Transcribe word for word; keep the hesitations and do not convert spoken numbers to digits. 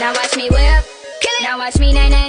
Now watch me whip. Kill it. Now watch me nay nay.